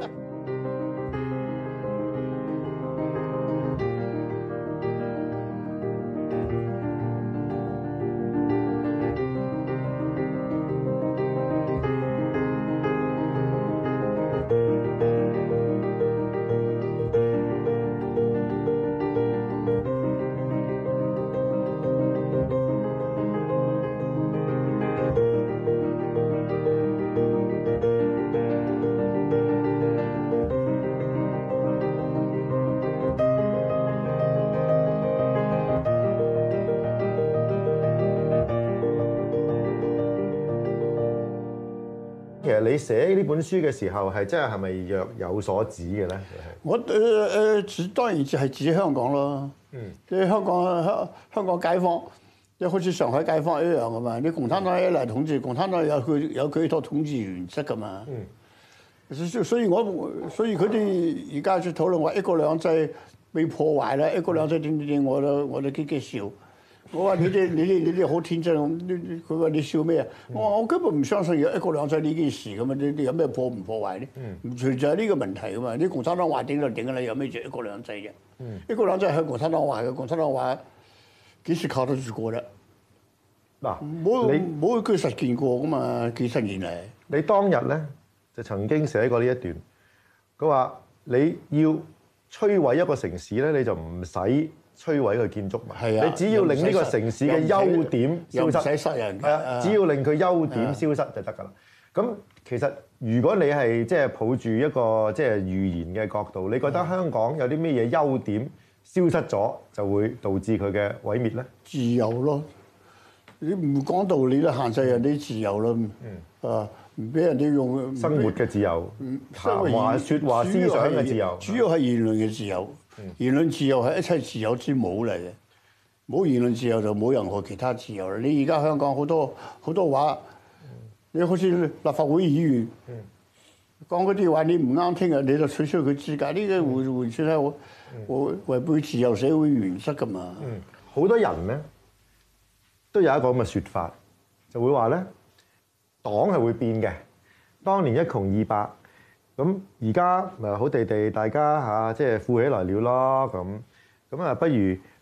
其實你寫呢本書嘅時候係真係係咪若有所指嘅咧？ 我誒誒指當然就係指香港咯。嗯，即係香港香香港解放，即係好似上海解放一樣噶嘛。你共產黨一嚟統治，共產黨有佢有佢一套統治原則噶嘛。嗯，所所以我所以佢哋而家去討論話一國兩制被破壞啦，一國兩制點點點，我都我都幾幾笑。我話你哋你哋你哋好天真，佢話你笑咩啊？我話我根本唔相信有一國兩制呢件事噶嘛，你你有咩破唔破壞咧？唔存在呢個問題噶嘛。你共產黨話頂就頂噶啦，有咩叫一國兩制啫？嗯、一國兩制係共產黨話嘅，共產黨話幾時靠得住過咧？嗱，冇冇佢實踐過噶嘛？幾十年嚟， 你當日咧就曾經寫過呢一段，佢話你要摧毀一個城市咧，你就唔使摧毀個建築物，係啊，你只要令呢個城市嘅優點消失， 唔使殺人， 係啊，只要令佢優點消失就得㗎啦。咁其實如果你係即係抱住一個即係寓言嘅角度，你覺得香港有啲咩嘢優點消失咗就會導致佢嘅毀滅咧？ 自由咯，你唔講道理都限制人哋自由咯，嗯、啊，唔俾人哋用生活嘅自由，談話説話思想嘅自由， 主要係言論嘅自由。言論自由係一切自由之母嚟嘅，冇言論自由就冇任何其他自由啦。你而家香港好多好多話，你好似立法會議員講嗰啲話，你唔啱聽啊，你就取消佢資格，呢個完完全係我我違背自由社會原則㗎嘛。 好、嗯、多人咧都有一個咁嘅説法，就會話咧黨係會變嘅。當年一窮二白。咁而家咪好地地，大家嚇即係富起來了咯咁，咁啊不如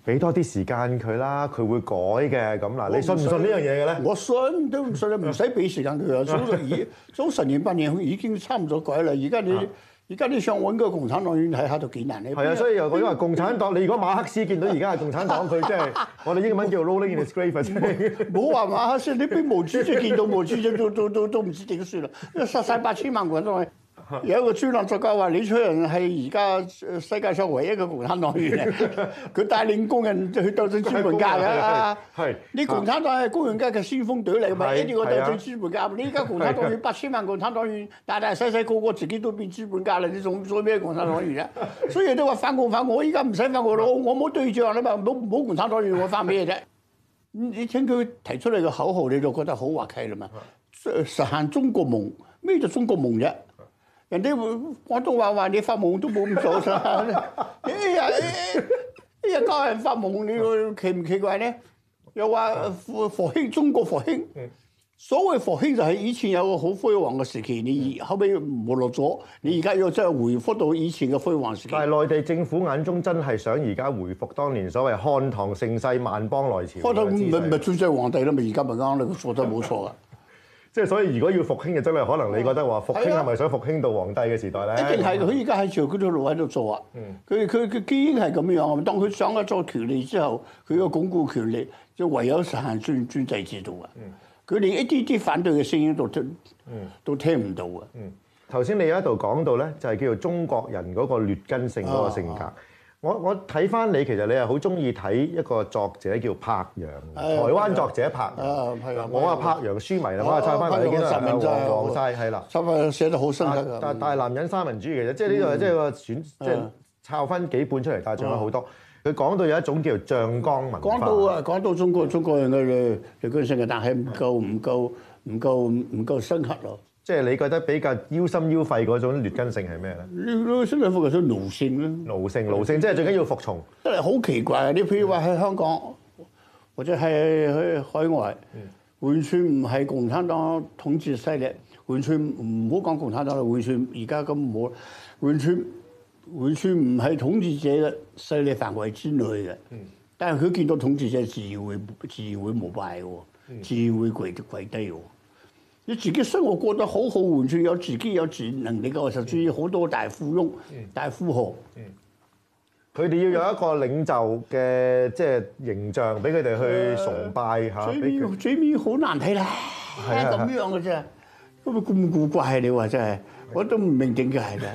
俾多啲時間佢啦，佢會改嘅。咁嗱，你信唔信呢樣嘢嘅咧？ 我信都唔信啊，唔使俾時間佢啊。早就已早十年八年已經差唔多改啦。而家你而家你想揾個共產黨員睇下都幾難咧。 係啊，所以又因為共產黨，你如果馬克思見到而家係共產黨，佢即係我哋英文叫 rolling in his grave 真係。 冇話馬克思，你俾毛主席見到毛主席都都都都唔知點算啦。殺晒八千萬個人都係。有一個專欄作家話：李卓人係而家世界上唯一嘅共產黨員嚟，佢帶領工人去鬥爭資本家㗎。係，你共產黨係工人家嘅先鋒隊嚟，咪一定要鬥爭資本家。你而家共產黨員八千萬共產黨員，大大細細個個自己都變資本家啦，你仲做咩共產黨員啊？所以都話反共反共，我而家唔使反共咯，我冇對象啦嘛，冇冇共產黨員，我反咩啫？你聽佢提出嚟嘅口號，你就覺得好滑稽啦嘛。實現中國夢，咩叫中國夢啫？人哋廣東話話你發夢都冇咁做啦，哎呀哎呀教人發夢，你奇唔奇怪咧？又話復復興中國復興，所謂復興就係以前有個好輝煌嘅時期，你後尾沒落咗，你而家要真係回復到以前嘅輝煌時期。 但係內地政府眼中真係想而家回復當年所謂漢唐盛世萬邦來朝。 開頭咪咪專制皇帝啦，咪而家咪啱，你說得冇錯啊！ 即係所以，如果要復興嘅真係可能你覺得話復興係咪想復興到皇帝嘅時代咧？ 一定係佢而家喺朝佢條路喺度做啊！佢佢佢基因係咁樣啊！當佢掌握咗權力之後，佢要鞏固權力，就唯有實行專專制制度啊！佢連一啲啲反對嘅聲音都聽都聽唔到啊！ 頭先你有一度講到咧，就係叫做中國人嗰個劣根性嗰個性格。我我睇翻你，其實你係好中意睇一個作者叫柏楊，台灣作者柏楊。我啊柏楊書迷啦，我係抄翻嚟見到係黃黃曬係啦。 抄翻寫得好深刻。 但大男人三文主義嘅啫，即係呢個即係個選即係抄翻幾本出嚟，但係仲有好多。佢講到有一種叫做醬缸文化。 講到啊，講到中國中國人嘅劣根性嘅，但係唔夠唔夠唔夠唔夠深刻咯。 即係你覺得比較腰心腰肺嗰種劣根性係咩咧？ 呢身兩副係奴性啦。 奴性奴性，即係最緊要服從。 真係好奇怪啊！你譬如話喺香港或者係喺海外，完全唔係共產黨統治勢力，完全唔好講共產黨啦，完全而家咁冇，完全完全唔係統治者嘅勢力範圍之內嘅。但係佢見到統治者自然會自然會膜拜喎，自然會跪跪低喎。你自己生活過得好好，完全有自己有自己能力嘅，甚至於好多大富翁、嗯、大富豪， 佢哋、嗯、要有一個領袖嘅即係形象，俾佢哋去崇拜嚇。 嘴面嘴面好難睇啦，係咁樣嘅啫，咁咪咁古怪你話真係，我都唔明點解係嘅。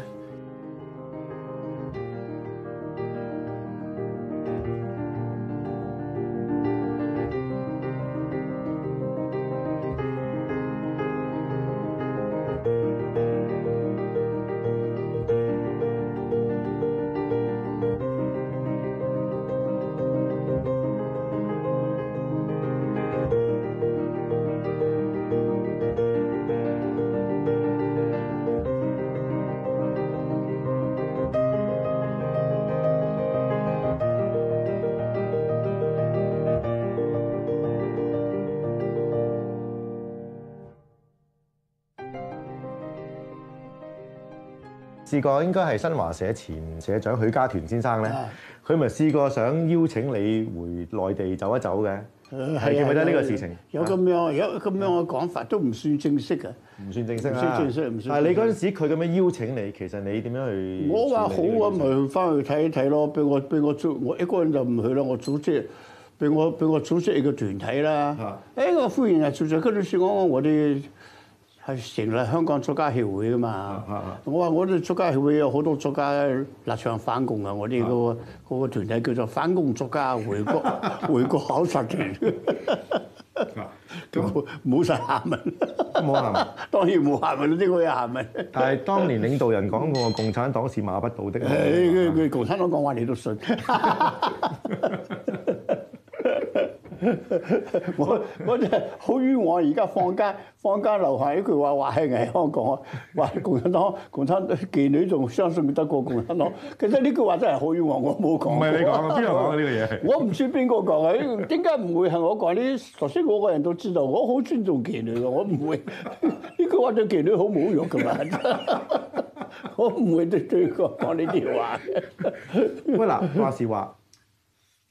試過應該係新華社前社長許家屯先生咧，佢咪試過想邀請你回內地走一走嘅，係記唔記得呢個事情？ 有咁樣有咁樣嘅講法，都唔算正式嘅， 唔算正式啦。 唔算正式，唔算。 但係你嗰陣時佢咁樣邀請你，其實你點樣去？ 我話好啊，咪翻去睇一睇咯。俾我俾我組，我一個人就唔去啦。我組織，俾我俾我組織一個團體啦。誒，我歡迎啊！就就嗰陣時講我哋係成立香港作家協會㗎嘛。啊、我話我哋作家協會有好多作家立場反共啊！我哋嗰個嗰個團體叫做反共作家回國回國考察團。咁冇晒下文， 冇下文， 當然冇下文，呢個有下文。 但係當年領導人講過，共產黨是馬不到的。 佢佢共產黨講話你都信。我我真係好冤枉！而家坊間坊間流行一句話，話係喺香港，話共產黨共產妓女仲相信得過共產黨。其實呢句話真係好冤枉，我冇講。 唔係你講啊，邊個講呢個嘢？ 我唔知邊個講啊？點解唔會係我講呢？頭先我個人都知道，我好尊重妓女嘅，我唔會呢句話對妓女好侮辱㗎嘛。我唔會對對個講呢啲話。 喂嗱，話時話。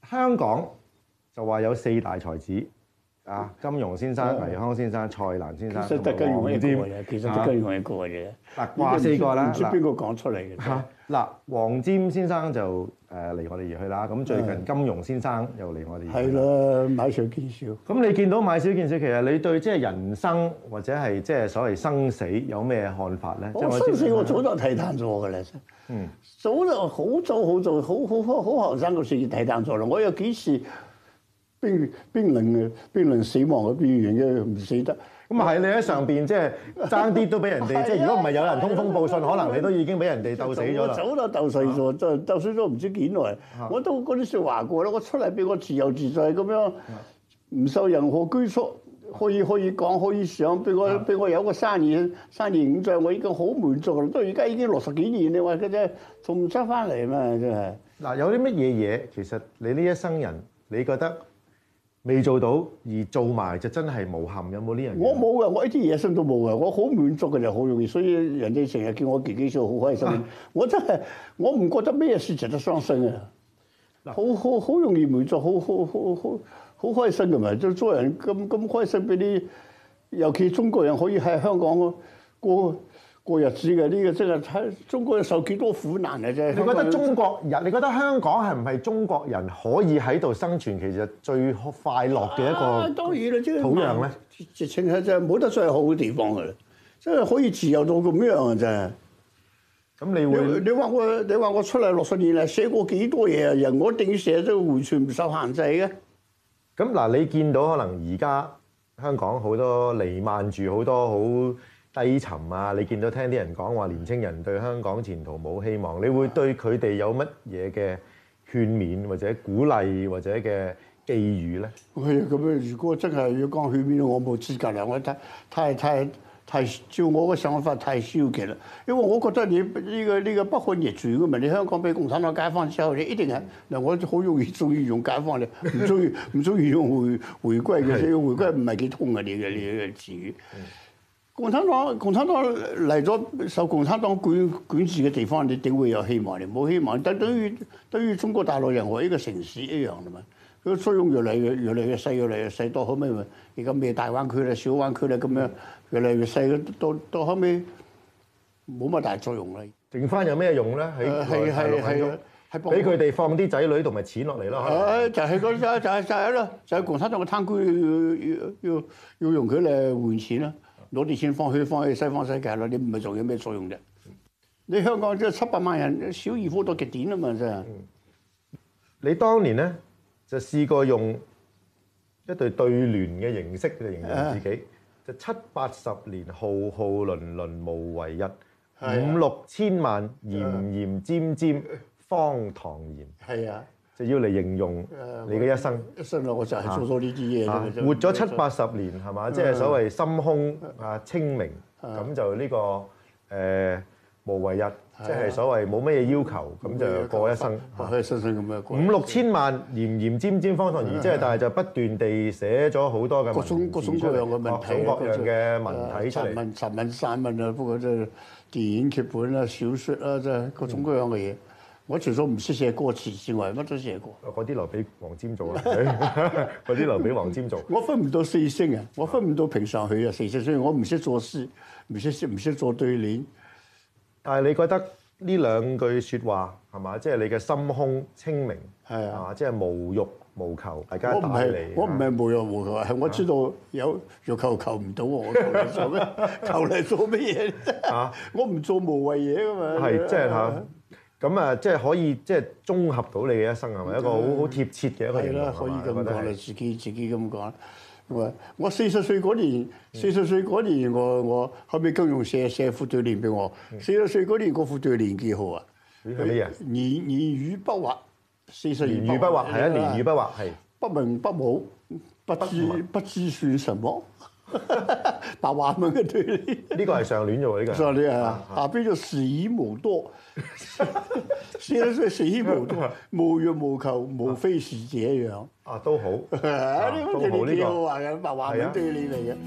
香港就話有四大才子啊，金庸先生、 嗯倪匡先生、蔡瀾先生， 其實得金庸一個黃嘅，其實得金庸一個嘅啫。 嗱，話四個啦， 唔知邊個講出嚟嘅。 嚇嗱，黃霑先生就誒離我哋而去啦。咁最近金庸先生又離我哋而去。 係啦，買少見少。 咁你見到買少見少，其實你對即係人生或者係即係所謂生死有咩看法咧？ 我生死我早就睇淡咗㗎啦， 嗯， 早就好早好早，好好好好後生嗰時已經睇淡咗啦。我有幾時邊邊輪嘅邊輪死亡嘅邊緣嘅唔死得。 咁啊係，你喺上邊即係爭啲都俾人哋，即係如果唔係有人通風報信，可能你都已經俾人哋鬥死咗啦。 早就鬥死咗，就鬥死咗唔知幾耐。我都嗰啲説話過啦，我出嚟俾我自由自在咁樣，唔受任何拘束，可以可以講可以想，俾我俾我有個生意生意五象，我已經好滿足啦。到而家已經六十幾年，你話嘅啫，仲唔出翻嚟嘛？真係。 嗱，有啲乜嘢嘢其實你呢一生人，你覺得未做到而做埋就真係無憾，有冇呢樣嘢？ 我冇嘅，我一啲野心都冇嘅，我好滿足嘅就好容易，所以人哋成日叫我自己做好開心。我真係我唔覺得咩事值得傷心啊！好好好容易滿足，好好好好好開心嘅嘛，就做人咁咁開心俾你，尤其中國人可以喺香港過過日子嘅，呢個真係睇中國人受幾多苦難啊！真係。 你覺得中國人？你覺得香港係唔係中國人可以喺度生存，其實最快樂嘅一個當然啦，即係土壤咧？ 直情係真係冇得最好嘅地方㗎啦，真係可以自由到咁樣啊！真係。 咁你會？ 你話我你話我出嚟六十年嚟寫過幾多嘢啊？人我定寫都完全唔受限制嘅。 咁嗱，你見到可能而家香港好多瀰漫住好多好低沉啊！你見到聽啲人講話年青人對香港前途冇希望，你會對佢哋有乜嘢嘅勸勉或者鼓勵或者嘅寄語咧？ 係啊，咁樣如果真係要講勸勉，我冇資格啦，我太太太太照我嘅想法太消極啦。因為我覺得你呢個呢個不可逆轉嘅嘛，你香港俾共產黨解放之後，你一定係嗱，我好容易中意用解放嘅，唔中意唔中意用回回歸嘅，所以回歸唔係幾通嘅呢個呢個詞語。共產黨，共產黨嚟咗受共產黨管管治嘅地方，你點會有希望？你冇希望，等等於等於中國大陸任何一個城市一樣嘅嘛。佢作用越嚟越越嚟越細，越嚟越細，到後尾咪而家咩大灣區啦、小灣區啦咁樣，越嚟越細，到到後尾冇乜大作用啦。 剩翻有咩用咧？喺係係係係俾佢哋放啲仔女同埋錢落嚟咯。 誒就係嗰就係就係就係咯，就係共產黨嘅貪官要要要用佢嚟換錢啦。攞啲錢放去放去西方世界啦，你唔係仲有咩作用啫？你香港即係七百萬人，小兒科到極點啊嘛，真係。 你當年咧就試過用一隊對聯嘅形式嚟形容自己，就七八十年浩浩淪淪無為日，五六千萬炎炎尖尖荒唐言。 係啊。 就要嚟形容你嘅一生， 一生啊，我就係做咗呢啲嘢。 活咗七八十年係嘛？即係所謂心胸啊清明，咁就呢個誒無為日，即係所謂冇乜嘢要求，咁就過一生。 可以生生咁樣過。 五六千萬炎炎尖尖荒唐言，即係但係就不斷地寫咗好多嘅各種各種各樣嘅問題， 各種各樣嘅文體出嚟。 雜文、雜文、散文啊，不過即係電影劇本啊、小説啊，即係各種各樣嘅嘢。我除咗唔識寫歌詞之外，乜都寫過。 嗰啲留俾黃霑做啊！嗰啲留俾黃霑做。 我分唔到四聲啊！我分唔到平上去啊！四聲，所以我唔識作詩，唔識唔識做對聯。 但係你覺得呢兩句説話係嘛？即係你嘅心胸清明係啊，即係無欲無求，大家帶嚟。 我唔係無欲無求，係我知道有欲求求唔到我，求嚟做咩？求嚟做乜嘢啫？啊！我唔做無謂嘢噶嘛。 係即係嚇。咁啊，即係可以即係綜合到你嘅一生係咪一個好好貼切嘅一個形容？ 係啦，可以咁講啦，自己自己咁講。我我四十歲嗰年，四十歲嗰年我我後尾金庸寫寫副對聯俾我。四十歲嗰年嗰副對聯幾好啊？ 係乜嘢？ 年年語不惑，四十年語不惑係啊，年語不惑係。 不文不武，不知不知算什麼？白話文嘅對聯。 呢個係上聯啫喎，呢個。 上聯啊，下邊就時已無多。四十歲時已無多，無欲無求，無非是這樣。 啊，都好。 呢個對聯幾好玩嘅，白話文對聯嚟嘅。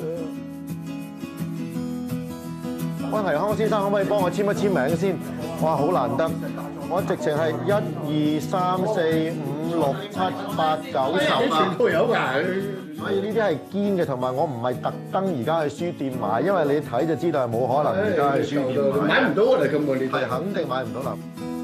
温倪匡先生，可唔可以幫我簽一簽名先？哇，好難得！我直情係一二三四五六七八九十啊， 全部有㗎。 所以呢啲係堅嘅，同埋我唔係特登而家去書店買，因為你睇就知道係冇可能而家去書店買。 買唔到㗎啦，根本你係肯定買唔到啦。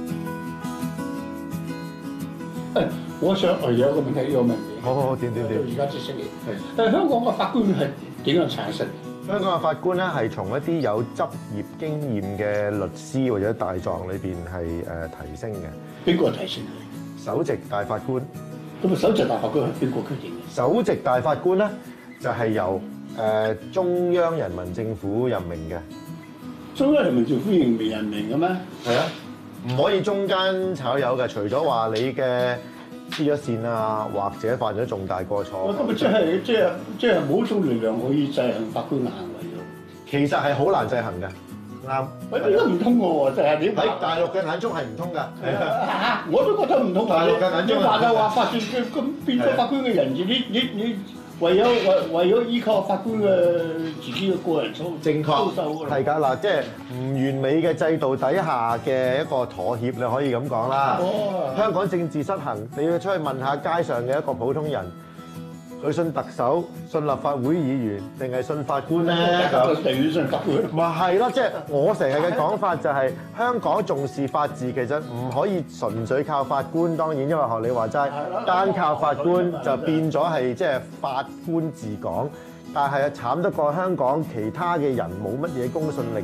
誒，我想誒有個問題要問你。 好好好，點點點。 而家知識嘅。誒，香港嘅法官係點樣產生？ 香港嘅法官咧係從一啲有執業經驗嘅律師或者大狀裏邊係誒提升嘅。 邊個提升？ 首席大法官。 咁啊，首席大法官係邊個決定嘅？ 首席大法官咧就係由誒中央人民政府任命嘅。 中央人民政府任命任命嘅咩？ 係啊，唔可以中間炒魷嘅，除咗話你嘅黐咗線啊，或者犯咗重大過錯。 咁咪即係即係即係冇一種力量可以制衡法官嘅行為咯。 其實係好難制衡嘅。啱， 喂，呢個唔通嘅喎，就係點喺大陸嘅眼中係唔通㗎。 我都覺得唔通。 大陸嘅眼中， 你話就話法官咁變咗法官嘅人質，你你你唯有唯唯有依靠法官嘅自己嘅個人操正確係㗎嗱，即係唔完美嘅制度底下嘅一個妥協，你可以咁講啦。 哦， 香港政治失衡，你要出去問下街上嘅一個普通人。佢信特首、信立法會議員，定係信法官咧？咁定要信法官。 咪係咯，即係我成日嘅講法就係香港重視法治，其實唔可以純粹靠法官。當然，因為學你話齋，單靠法官就變咗係即係法官治港，但係慘得過香港其他嘅人冇乜嘢公信力。